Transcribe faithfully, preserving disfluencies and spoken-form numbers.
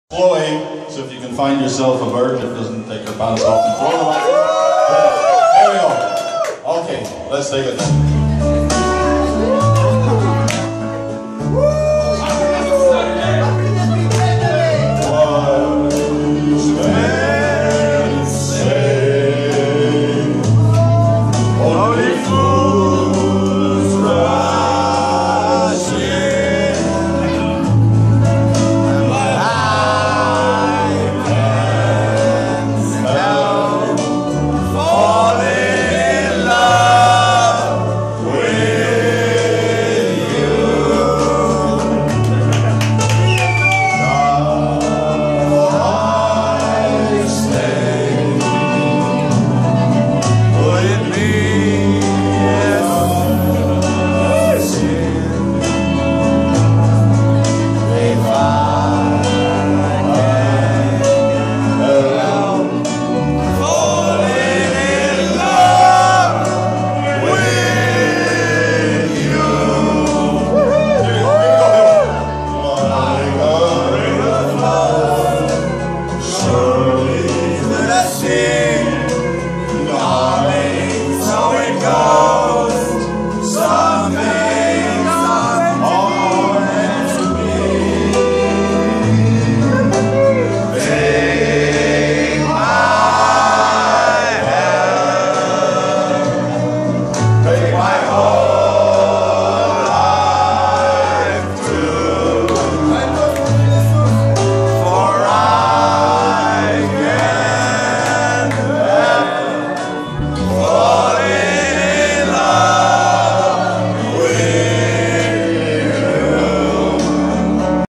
Chloe, so if you can find yourself a virgin, doesn't take her pants off and throw them at you. There we go. Okay, let's take it then.